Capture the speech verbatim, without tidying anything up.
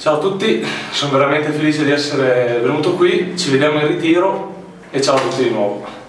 Ciao a tutti, sono veramente felice di essere venuto qui, ci vediamo in ritiro e ciao a tutti di nuovo.